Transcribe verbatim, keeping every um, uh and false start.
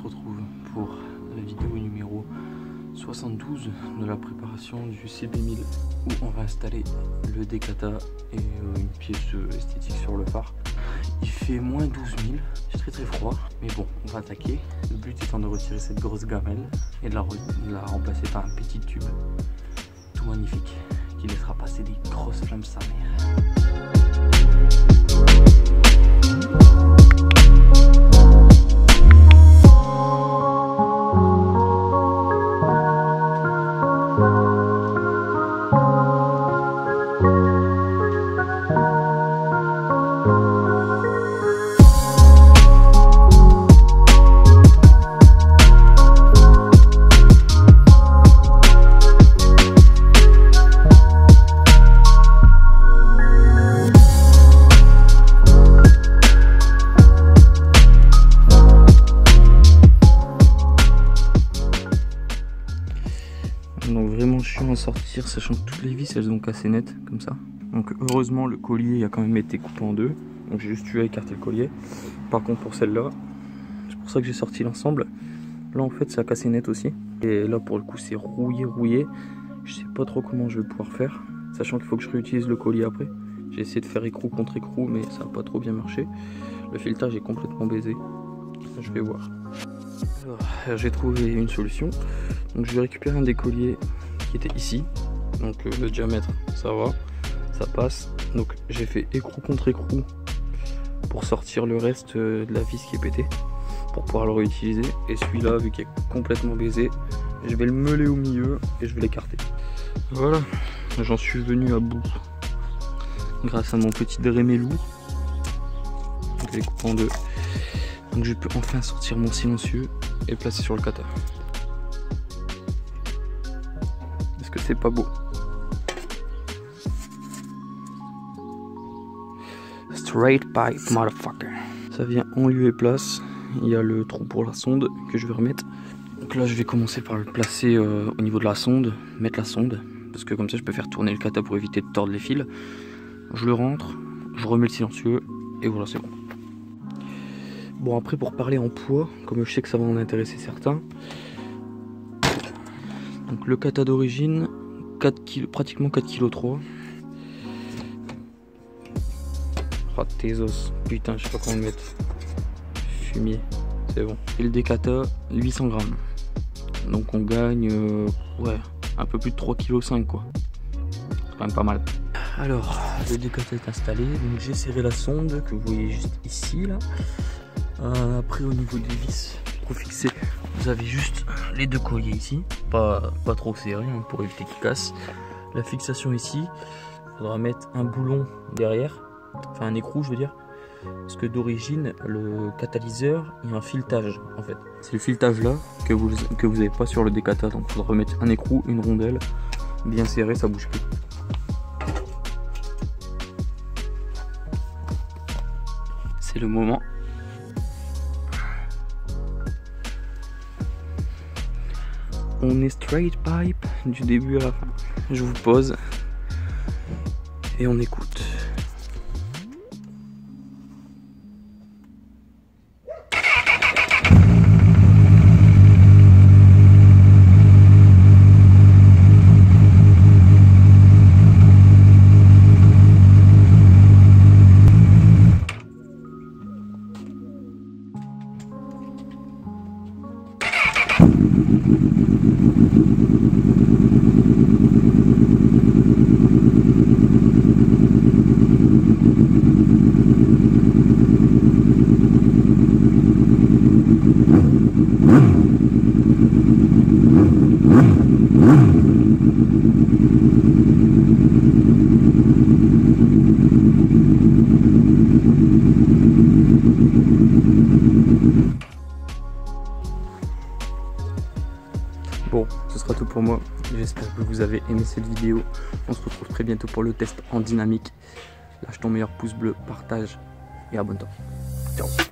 se retrouve pour la vidéo numéro soixante-douze de la préparation du C B mille où on va installer le décata et euh, une pièce esthétique sur le phare. Il fait moins douze mille, c'est très très froid, mais bon, on va attaquer. Le but étant de retirer cette grosse gamelle et de la, de la remplacer par un petit tube tout magnifique qui laissera passer des grosses flammes sa mère. Donc vraiment chiant à sortir, sachant que toutes les vis elles sont cassées nettes comme ça. Donc heureusement le collier a quand même été coupé en deux, donc j'ai juste eu à écarter le collier. Par contre pour celle-là, c'est pour ça que j'ai sorti l'ensemble. Là en fait ça a cassé net aussi. Et là pour le coup c'est rouillé rouillé. Je sais pas trop comment je vais pouvoir faire, sachant qu'il faut que je réutilise le collier après. J'ai essayé de faire écrou contre écrou mais ça n'a pas trop bien marché. Le filetage est complètement baisé. Je vais voir. Alors j'ai trouvé une solution. Donc je vais récupérer un des colliers qui était ici. Donc euh, le diamètre ça va, ça passe. Donc j'ai fait écrou contre écrou pour sortir le reste euh, de la vis qui est pétée, pour pouvoir le réutiliser. Et celui-là, vu qu'il est complètement baisé, je vais le meuler au milieu et je vais l'écarter. Voilà, j'en suis venu à bout grâce à mon petit Dremel lourd. Je les coupe en deux. Donc je peux enfin sortir mon silencieux et placer sur le kata. Est-ce que c'est pas beau? Straight pipe, motherfucker. Ça vient en lieu et place. Il y a le trou pour la sonde que je vais remettre. Donc là je vais commencer par le placer euh, au niveau de la sonde, mettre la sonde, parce que comme ça je peux faire tourner le kata pour éviter de tordre les fils. Je le rentre, je remets le silencieux et voilà, c'est bon. Bon, après pour parler en poids, comme je sais que ça va en intéresser certains, donc le kata d'origine, quatre kilos, pratiquement quatre virgule trois kilos. Oh tes os, putain je sais pas comment le mettre. Fumier, c'est bon. Et le décata, huit cents grammes. Donc on gagne euh, ouais, un peu plus de trois virgule cinq kilos quoi. C'est quand même pas mal. Alors, le décata est installé, donc j'ai serré la sonde que vous voyez juste ici là. Euh, après au niveau des vis pour fixer, vous avez juste les deux colliers ici, pas, pas trop serré hein, pour éviter qu'ils cassent. La fixation ici, il faudra mettre un boulon derrière, enfin un écrou je veux dire, parce que d'origine le catalyseur il y a un filetage en fait. C'est le filetage là que vous que vous n'avez pas sur le décata, donc il faudra remettre un écrou, une rondelle bien serré, ça bouge plus. C'est le moment. On est straight pipe du début à la fin. Je vous pose et on écoute. Bon, ce sera tout pour moi. J'espère que vous avez aimé cette vidéo. On se retrouve très bientôt pour le test en dynamique. Lâche ton meilleur pouce bleu, partage et abonne-toi. Ciao.